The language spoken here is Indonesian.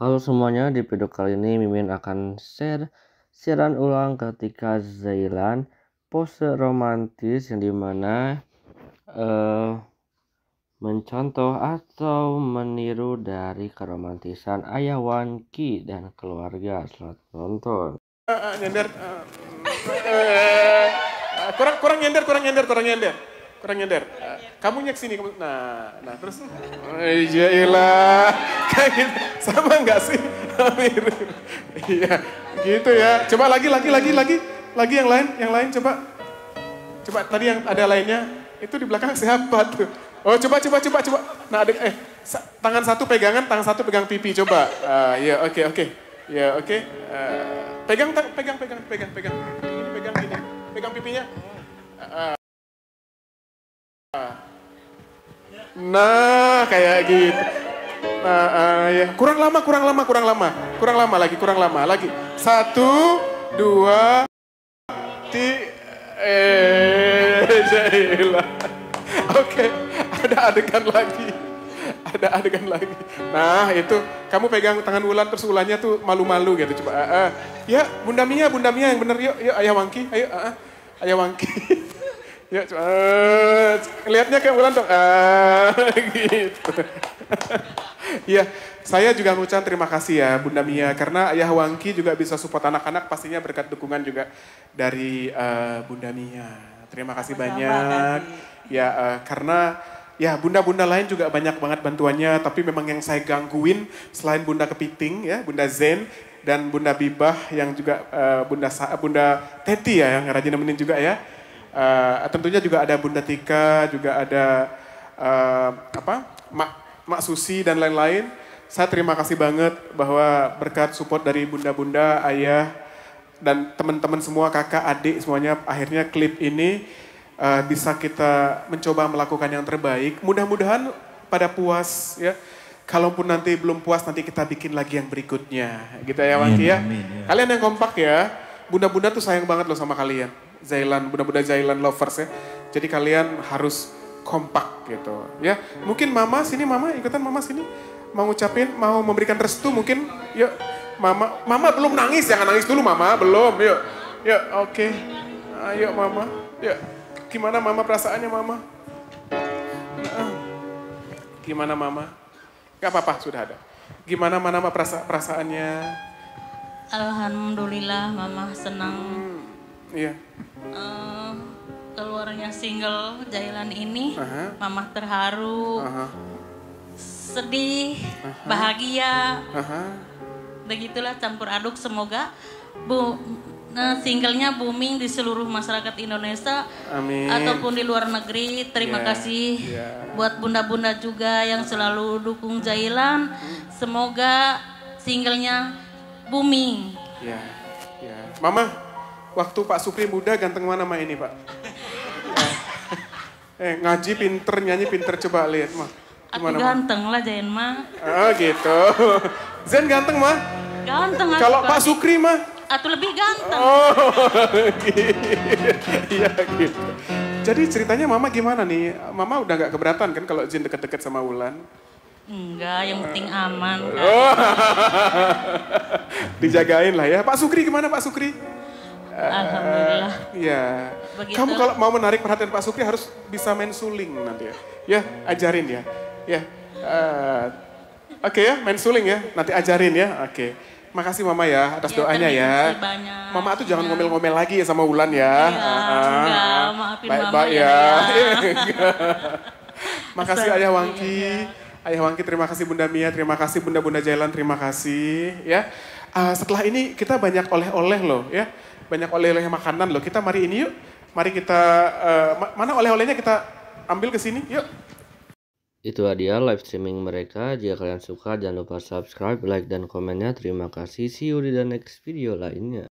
Halo semuanya, di video kali ini Mimin akan siaran ulang ketika Zailan pose romantis yang dimana mencontoh atau meniru dari keromantisan Ayah Wanki dan keluarga. Selamat nonton. Nyender, kurang nyender. Kamu nyek sini, nah terus, iyalah, kayak gitu, sama nggak sih? Iya, gitu ya. Coba lagi yang lain coba tadi yang ada lainnya itu di belakang siapa tuh? Oh coba. Nah tangan satu pegang pipi coba. Ya oke. Ya oke. Pegang ini pegang pipinya. Nah kayak gitu. Nah ya kurang lama lagi. 1, 2, Jaila. Oke, ada adegan lagi. Nah itu kamu pegang tangan Wulan terus Wulannya tuh malu-malu gitu coba. Ya Bunda Mia yang bener yuk Ayah Wanki, ayo Ayah Wanki. Yuk coba. Lihatnya kayak Wulan dong. Gitu. Ya, saya juga ngucapkan terima kasih ya Bunda Mia karena Ayah Wanki juga bisa support anak-anak pastinya berkat dukungan juga dari Bunda Mia. Terima kasih banyak. Ya karena ya bunda-bunda lain juga banyak banget bantuannya tapi memang yang saya gangguin selain Bunda Kepiting ya, Bunda Zen dan Bunda Bibah yang juga Bunda Teti ya yang rajin nemenin juga ya. Tentunya juga ada Bunda Tika, juga ada Mak Susi dan lain-lain. Saya terima kasih banget bahwa berkat support dari bunda-bunda, ayah, dan teman-teman semua, kakak, adik semuanya akhirnya klip ini bisa kita mencoba melakukan yang terbaik. Mudah-mudahan pada puas ya. Kalaupun nanti belum puas nanti kita bikin lagi yang berikutnya. Gitu ya Wanki ya. Kalian yang kompak ya. Bunda-bunda tuh sayang banget loh sama kalian. Zailan, bunda-bunda Zailan lovers ya. Jadi kalian harus kompak gitu ya. Mungkin mama ikutan mama sini mau ngucapin, mau memberikan restu mungkin. Yuk mama belum nangis, jangan nangis dulu mama, belum. Yuk oke. Ayo mama, yuk. Gimana mama perasaannya mama? Gimana mama? Gak apa-apa sudah ada. Gimana mama perasaannya? Alhamdulillah mama senang. Iya. Keluarnya single Zailan ini, mama terharu, sedih, bahagia, begitulah campur aduk. Semoga singlenya booming di seluruh masyarakat Indonesia. Amin. Ataupun di luar negeri. Terima kasih buat bunda-bunda juga yang selalu dukung Zailan. Semoga singlenya booming. Ya. Mama, waktu Pak Supri muda ganteng mana mah ini Pak? Ngaji pinter, nyanyi pinter, coba lihat mah. Aku ganteng lah Zen mah. Gitu. Zen ganteng mah? Ganteng. Kalau Pak Sukri mah? Atau lebih ganteng. Oh, iya gitu. Jadi ceritanya mama gimana nih? Mama udah gak keberatan kan kalau Zen deket-deket sama Wulan? Enggak, yang penting aman. Dijagain lah ya. Pak Sukri gimana Pak Sukri? Alhamdulillah. Iya. Kamu kalau mau menarik perhatian Pak Sukri harus bisa main suling nanti ya. Ya, ajarin ya. Ya. Oke ya, main suling ya. Nanti ajarin ya. Oke. Makasih Mama ya atas doanya ya. Banyak. Mama tuh jangan ngomel-ngomel lagi ya sama Wulan ya. Enggak, maafin Mama ya. Makasih Ayah Wanki. Ayah Wanki terima kasih Bunda Mia, terima kasih Bunda-Bunda Zailan, terima kasih ya. Setelah ini kita banyak oleh-oleh loh ya. Banyak oleh-oleh makanan loh. Kita mari ini yuk. Mari kita, mana oleh-olehnya kita ambil ke sini yuk. Itu dia live streaming mereka. Jika kalian suka jangan lupa subscribe, like, dan komennya. Terima kasih. See you di the next video lainnya.